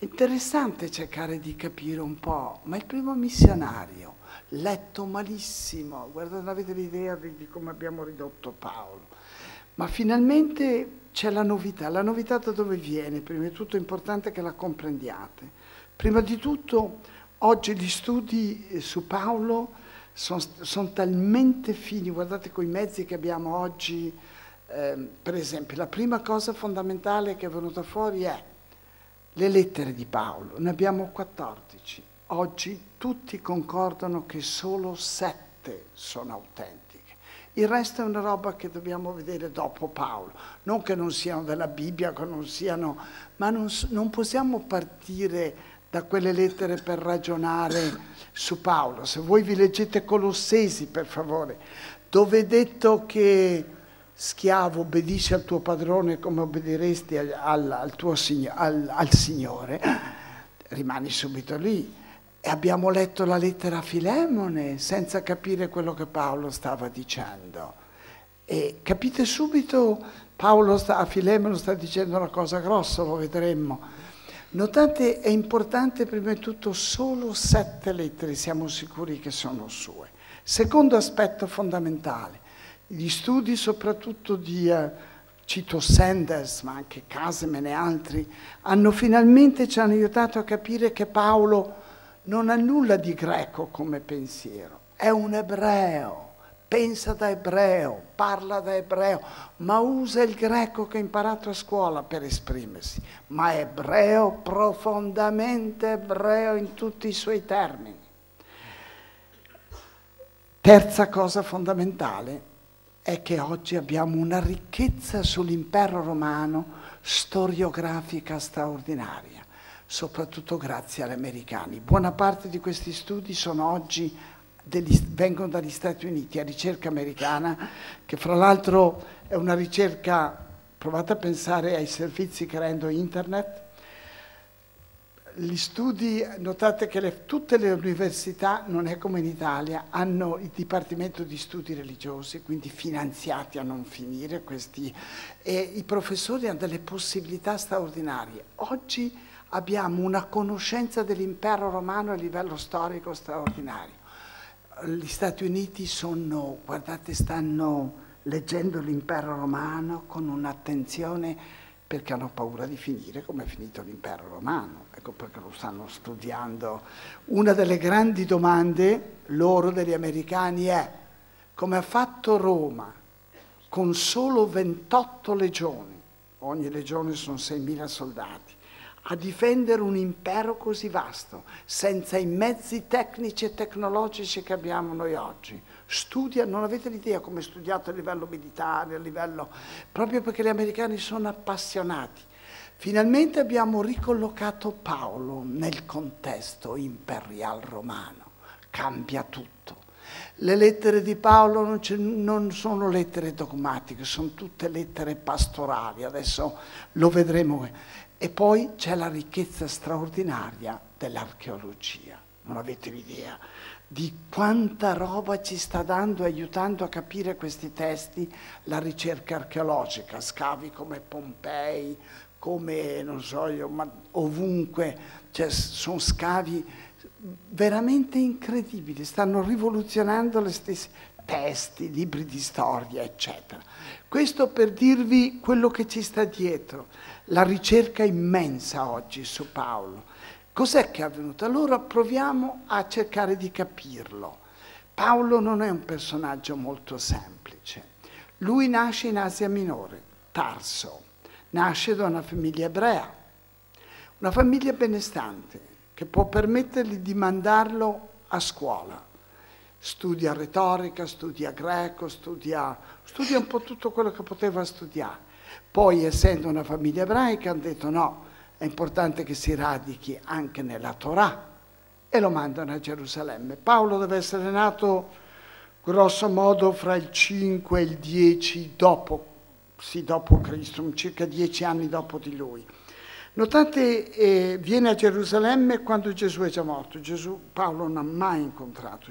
Interessante cercare di capire un po', ma il primo missionario, letto malissimo, guarda, non avete l'idea di come abbiamo ridotto Paolo, ma finalmente c'è la novità da dove viene? Prima di tutto è importante che la comprendiate. Prima di tutto, oggi gli studi su Paolo sono talmente fini, guardate coi mezzi che abbiamo oggi, per esempio, la prima cosa fondamentale che è venuta fuori è le lettere di Paolo, ne abbiamo 14. Oggi tutti concordano che solo 7 sono autentiche. Il resto è una roba che dobbiamo vedere dopo Paolo. Non che non siano della Bibbia, che non siano... ma non possiamo partire da quelle lettere per ragionare su Paolo. Se voi vi leggete Colossesi, per favore, dove è detto che schiavo, obbedisci al tuo padrone come obbederesti al Signore, rimani subito lì. E abbiamo letto la lettera a Filemone senza capire quello che Paolo stava dicendo. E capite subito, Paolo a Filemone sta dicendo una cosa grossa, lo vedremo. Notate, è importante prima di tutto solo 7 lettere, siamo sicuri che sono sue. Secondo aspetto fondamentale. Gli studi soprattutto di, cito Sanders, ma anche Casemen e altri, finalmente ci hanno aiutato a capire che Paolo non ha nulla di greco come pensiero, è un ebreo, pensa da ebreo, parla da ebreo, ma usa il greco che ha imparato a scuola per esprimersi, ma è ebreo, profondamente ebreo in tutti i suoi termini. Terza cosa fondamentale è che oggi abbiamo una ricchezza sull'impero romano storiografica straordinaria, soprattutto grazie agli americani. Buona parte di questi studi sono oggi vengono dagli Stati Uniti, è ricerca americana, che fra l'altro è una ricerca, provate a pensare ai servizi che rendo internet. Gli studi, notate che tutte le università, non è come in Italia, hanno il Dipartimento di Studi Religiosi, quindi finanziati a non finire questi, e i professori hanno delle possibilità straordinarie. Oggi abbiamo una conoscenza dell'impero romano a livello storico straordinario. Gli Stati Uniti guardate, stanno leggendo l'impero romano con un'attenzione perché hanno paura di finire come è finito l'impero romano, ecco perché lo stanno studiando. Una delle grandi domande loro degli americani è come ha fatto Roma con solo 28 legioni, ogni legione sono 6.000 soldati, a difendere un impero così vasto, senza i mezzi tecnici e tecnologici che abbiamo noi oggi. Studia, non avete l'idea come è studiato a livello militare, proprio perché gli americani sono appassionati. Finalmente abbiamo ricollocato Paolo nel contesto imperial romano, cambia tutto. Le lettere di Paolo non sono lettere dogmatiche, sono tutte lettere pastorali, adesso lo vedremo. E poi c'è la ricchezza straordinaria dell'archeologia, non avete l'idea di quanta roba ci sta dando, aiutando a capire questi testi, la ricerca archeologica, scavi come Pompei, come, non so io, ma ovunque, cioè, sono scavi veramente incredibili, stanno rivoluzionando le stesse testi, libri di storia, eccetera. Questo per dirvi quello che ci sta dietro, la ricerca immensa oggi su Paolo. Cos'è che è avvenuto? Allora proviamo a cercare di capirlo. Paolo non è un personaggio molto semplice. Lui nasce in Asia Minore, Tarso, nasce da una famiglia ebrea, una famiglia benestante che può permettergli di mandarlo a scuola. Studia retorica, studia greco, studia un po' tutto quello che poteva studiare. Poi, essendo una famiglia ebraica, hanno detto no, è importante che si radichi anche nella Torah e lo mandano a Gerusalemme. Paolo deve essere nato grosso modo fra il 5 e il 10 dopo Cristo, circa 10 anni dopo di lui. Notate, viene a Gerusalemme quando Gesù è già morto. Paolo non ha mai incontrato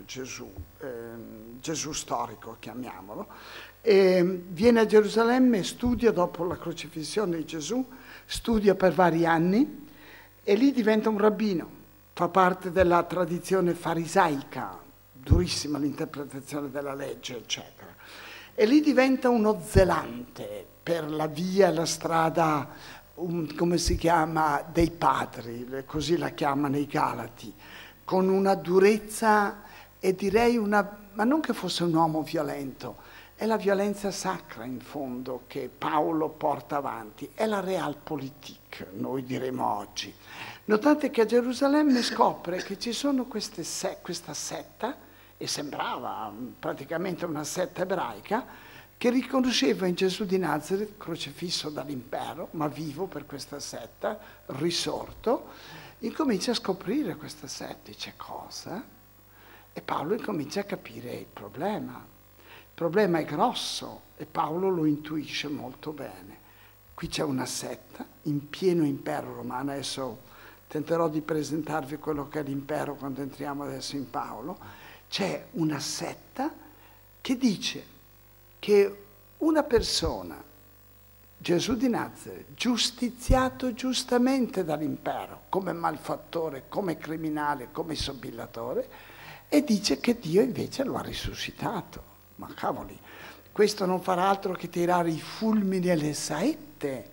Gesù storico, chiamiamolo. Viene a Gerusalemme e studia dopo la crocifissione di Gesù, studia per vari anni e lì diventa un rabbino, fa parte della tradizione farisaica, durissima l'interpretazione della legge, eccetera. E lì diventa uno zelante per la via, la strada, come si chiama, dei padri, così la chiamano i Galati, con una durezza e direi ma non che fosse un uomo violento, è la violenza sacra in fondo che Paolo porta avanti, è la realpolitik, noi diremo oggi. Notate che a Gerusalemme scopre che ci sono questa setta, e sembrava praticamente una setta ebraica, che riconosceva in Gesù di Nazaret, crocifisso dall'impero, ma vivo per questa setta, risorto, incomincia a scoprire questa setta, dice cosa? E Paolo incomincia a capire il problema. Il problema è grosso e Paolo lo intuisce molto bene. Qui c'è una setta in pieno impero romano, adesso tenterò di presentarvi quello che è l'impero quando entriamo adesso in Paolo. C'è una setta che dice che una persona, Gesù di Nazaret, giustiziato giustamente dall'impero, come malfattore, come criminale, come sobillatore, e dice che Dio invece lo ha risuscitato. Ma cavoli, questo non farà altro che tirare i fulmini e le saette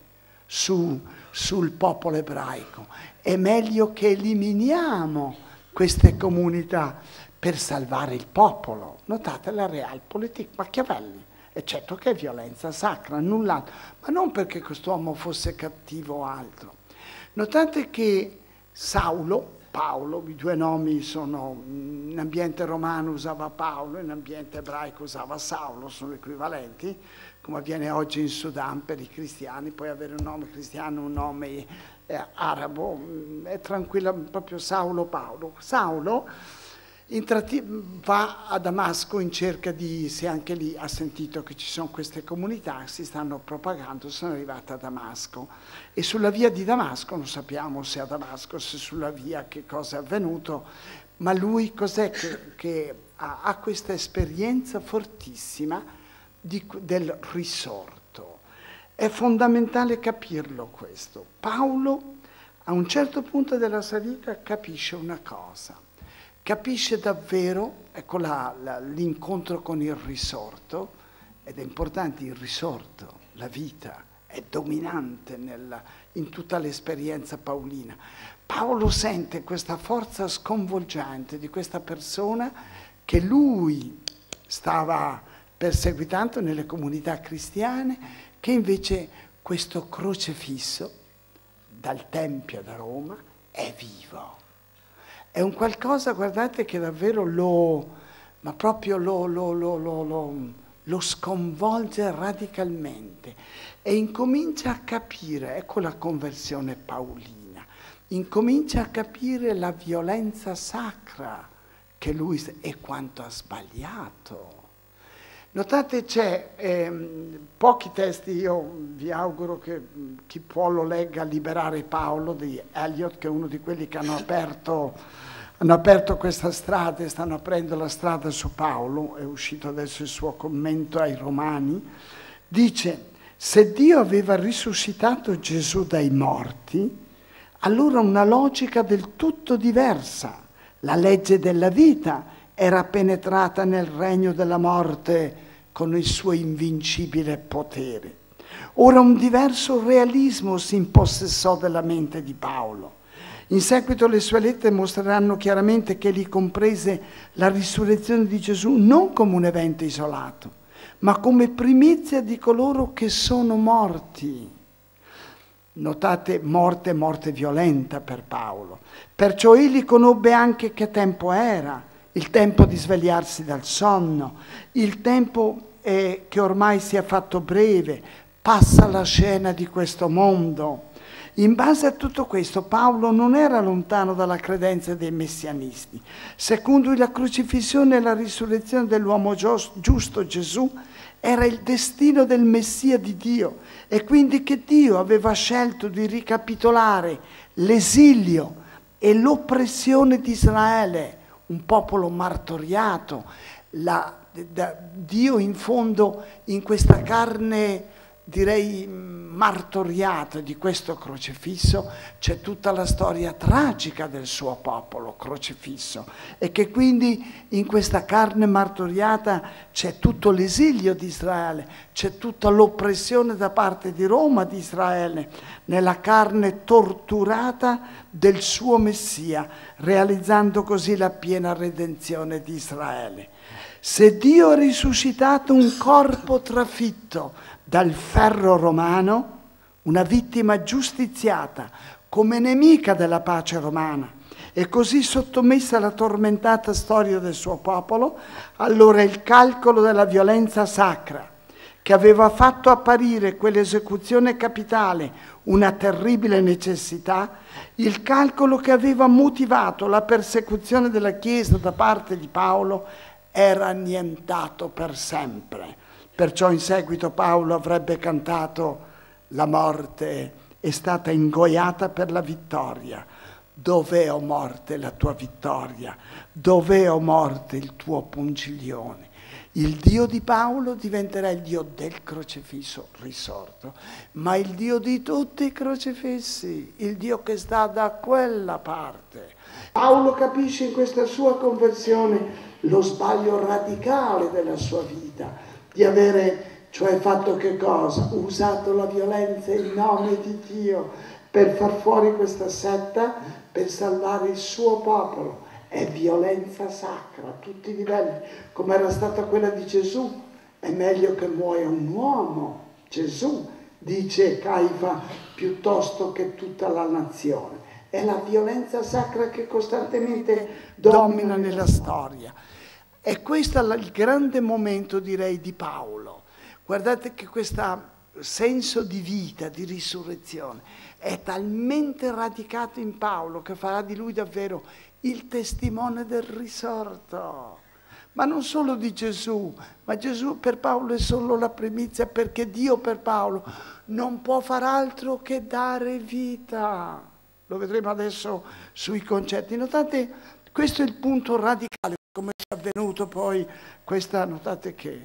sul popolo ebraico. È meglio che eliminiamo queste comunità per salvare il popolo. Notate la realpolitik, Machiavelli, eccetto che è violenza sacra, null'altro, ma non perché quest'uomo fosse cattivo o altro. Notate che Paolo, i due nomi sono, in ambiente romano usava Paolo, in ambiente ebraico usava Saulo, sono equivalenti, come avviene oggi in Sudan per i cristiani, puoi avere un nome cristiano, un nome arabo, è tranquilla, proprio Saulo, Paolo. Saulo va a Damasco in cerca se anche lì ha sentito che ci sono queste comunità, si stanno propagando, sono arrivati a Damasco. E sulla via di Damasco, non sappiamo se a Damasco, se sulla via, che cosa è avvenuto, ma lui cos'è che ha questa esperienza fortissima del risorto. È fondamentale capirlo questo. Paolo, a un certo punto della sua vita, capisce una cosa. Capisce davvero, ecco l'incontro con il risorto, ed è importante il risorto, la vita, è dominante in tutta l'esperienza paolina. Paolo sente questa forza sconvolgente di questa persona che lui stava perseguitando nelle comunità cristiane, che invece questo crocefisso dal Tempio da Roma è vivo. È un qualcosa, guardate, che davvero lo sconvolge radicalmente e incomincia a capire, ecco la conversione paolina, incomincia a capire la violenza sacra che lui e quanto ha sbagliato. Notate c'è pochi testi, io vi auguro che chi può lo legga, Liberare Paolo di Eliot, che è uno di quelli che hanno aperto questa strada e stanno aprendo la strada su Paolo, è uscito adesso il suo commento ai Romani, dice: se Dio aveva risuscitato Gesù dai morti, allora una logica del tutto diversa, la legge della vita, era penetrata nel regno della morte con il suo invincibile potere. Ora un diverso realismo si impossessò della mente di Paolo. In seguito le sue lettere mostreranno chiaramente che egli comprese la risurrezione di Gesù non come un evento isolato, ma come primizia di coloro che sono morti. Notate, morte violenta per Paolo. Perciò egli conobbe anche che tempo era, il tempo di svegliarsi dal sonno, il tempo che ormai si è fatto breve, passa la scena di questo mondo. In base a tutto questo, Paolo non era lontano dalla credenza dei messianisti. Secondo la crocifissione e la risurrezione dell'uomo giusto Gesù era il destino del Messia di Dio e quindi che Dio aveva scelto di ricapitolare l'esilio e l'oppressione di Israele, un popolo martoriato. Dio in fondo in questa carne direi martoriato di questo crocifisso, c'è tutta la storia tragica del suo popolo crocifisso e che quindi in questa carne martoriata c'è tutto l'esilio di Israele, c'è tutta l'oppressione da parte di Roma di Israele nella carne torturata del suo Messia, realizzando così la piena redenzione di Israele. Se Dio ha risuscitato un corpo trafitto dal ferro romano, una vittima giustiziata come nemica della pace romana e così sottomessa alla tormentata storia del suo popolo, allora il calcolo della violenza sacra che aveva fatto apparire quell'esecuzione capitale una terribile necessità, il calcolo che aveva motivato la persecuzione della Chiesa da parte di Paolo era annientato per sempre. Perciò in seguito Paolo avrebbe cantato: la morte è stata ingoiata per la vittoria. Dov'è, o morte, la tua vittoria? Dov'è, o morte, il tuo pungiglione? Il Dio di Paolo diventerà il Dio del crocifisso risorto, ma il Dio di tutti i crocifissi, il Dio che sta da quella parte. Paolo capisce in questa sua conversione lo sbaglio radicale della sua vita, di avere, cioè fatto che cosa? Usato la violenza in nome di Dio per far fuori questa setta, per salvare il suo popolo. È violenza sacra a tutti i livelli, come era stata quella di Gesù. È meglio che muoia un uomo, Gesù, dice Caifa, piuttosto che tutta la nazione. È la violenza sacra che costantemente domina nella storia. E questo è il grande momento, direi, di Paolo. Guardate che questo senso di vita, di risurrezione, è talmente radicato in Paolo che farà di lui davvero il testimone del risorto. Ma non solo di Gesù, ma Gesù per Paolo è solo la primizia, perché Dio per Paolo non può far altro che dare vita. Lo vedremo adesso sui concetti. Notate, questo è il punto radicale. Come è avvenuto poi questa, notate che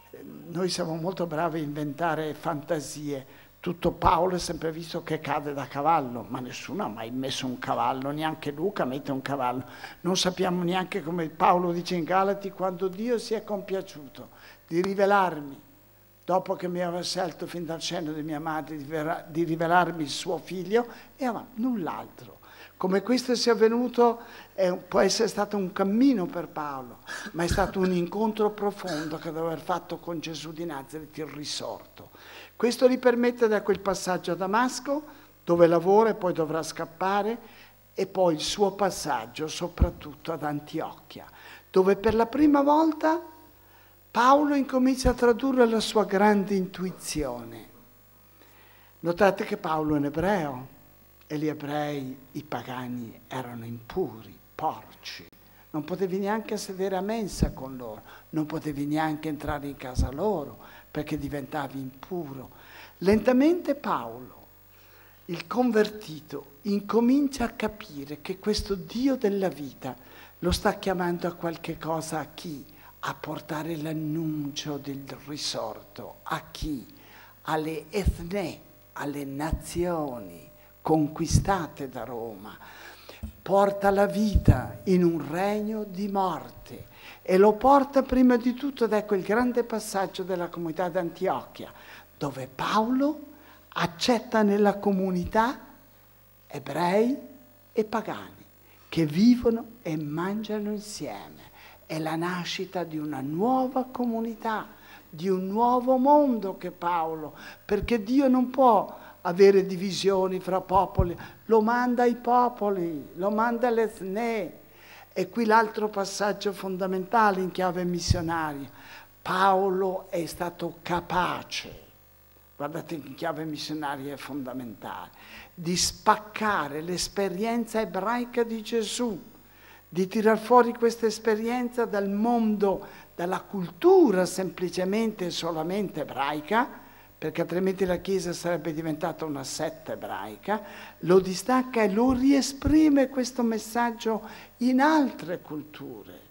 noi siamo molto bravi a inventare fantasie. Tutto Paolo è sempre visto che cade da cavallo, ma nessuno ha mai messo un cavallo, neanche Luca mette un cavallo. Non sappiamo neanche, come Paolo dice in Galati, quando Dio si è compiaciuto di rivelarmi, dopo che mi aveva scelto fin dal seno di mia madre, di rivelarmi il suo figlio, e null'altro. Come questo sia avvenuto può essere stato un cammino per Paolo, ma è stato un incontro profondo che deve aver fatto con Gesù di Nazaret, il risorto. Questo gli permette da quel passaggio a Damasco, dove lavora e poi dovrà scappare, e poi il suo passaggio soprattutto ad Antiochia, dove per la prima volta Paolo incomincia a tradurre la sua grande intuizione. Notate che Paolo è un ebreo. E gli ebrei, i pagani, erano impuri, porci. Non potevi neanche sedere a mensa con loro, non potevi neanche entrare in casa loro, perché diventavi impuro. Lentamente Paolo, il convertito, incomincia a capire che questo Dio della vita lo sta chiamando a qualche cosa. A chi? A portare l'annuncio del risorto. A chi? Alle etnie, alle nazioni conquistate da Roma. Porta la vita in un regno di morte e lo porta prima di tutto da quel grande passaggio della comunità d'Antiochia, dove Paolo accetta nella comunità ebrei e pagani che vivono e mangiano insieme. È la nascita di una nuova comunità, di un nuovo mondo che Paolo, perché Dio non può avere divisioni fra popoli, lo manda ai popoli, lo manda alle etnie. E qui l'altro passaggio fondamentale in chiave missionaria. Paolo è stato capace, guardate, in chiave missionaria è fondamentale, di spaccare l'esperienza ebraica di Gesù, di tirar fuori questa esperienza dal mondo, dalla cultura semplicemente e solamente ebraica, perché altrimenti la Chiesa sarebbe diventata una setta ebraica, lo distacca e lo riesprime questo messaggio in altre culture.